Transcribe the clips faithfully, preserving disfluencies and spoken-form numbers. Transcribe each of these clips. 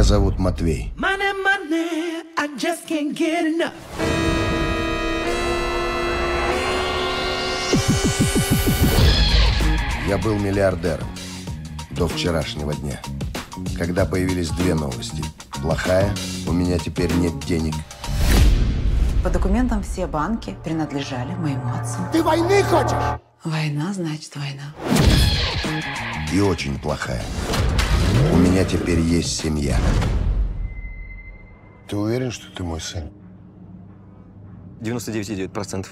зовут Матвей. Money, money, I just can't get enough. Я был миллиардером до вчерашнего дня, когда появились две новости. Плохая, у меня теперь нет денег. По документам все банки принадлежали моему отцу. Ты войны хочешь? Война значит война. И очень плохая. У меня теперь есть семья. Ты уверен, что ты мой сын? девяносто девять целых девять десятых процента.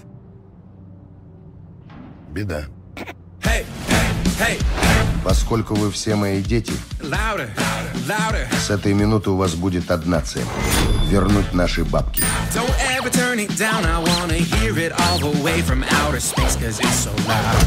Беда. Hey, hey, hey. Поскольку вы все мои дети, Louder, louder. с этой минуты у вас будет одна цель – вернуть наши бабки. Don't ever turn it down. I wanna hear it all the way from outer space, cause it's so loud.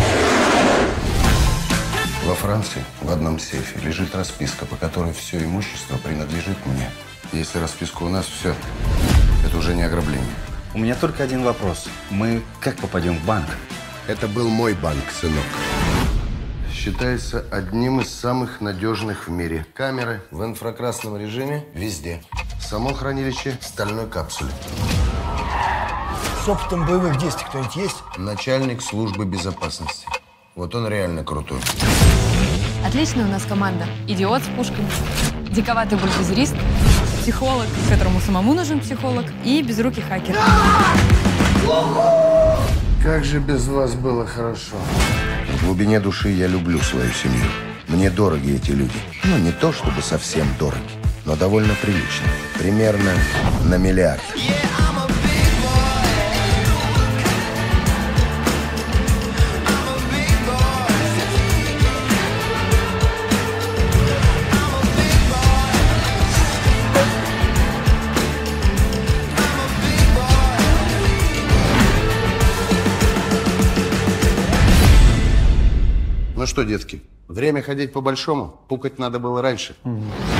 Во Франции в одном сейфе лежит расписка, по которой все имущество принадлежит мне. Если расписка у нас, все. Это уже не ограбление. У меня только один вопрос. Мы как попадем в банк? Это был мой банк, сынок. Считается одним из самых надежных в мире. Камеры в инфракрасном режиме везде. Само хранилище в стальной капсуле. С опытом боевых действий кто-нибудь есть? Начальник службы безопасности. Вот он реально крутой. Отличная у нас команда. Идиот с пушкой, диковатый бульдозерист, психолог, которому самому нужен психолог, и безрукий хакер. Как же без вас было хорошо. В глубине души я люблю свою семью. Мне дороги эти люди. Ну, не то чтобы совсем дороги, но довольно прилично. Примерно на миллиард. Ну что, детки, время ходить по-большому. Пукать надо было раньше.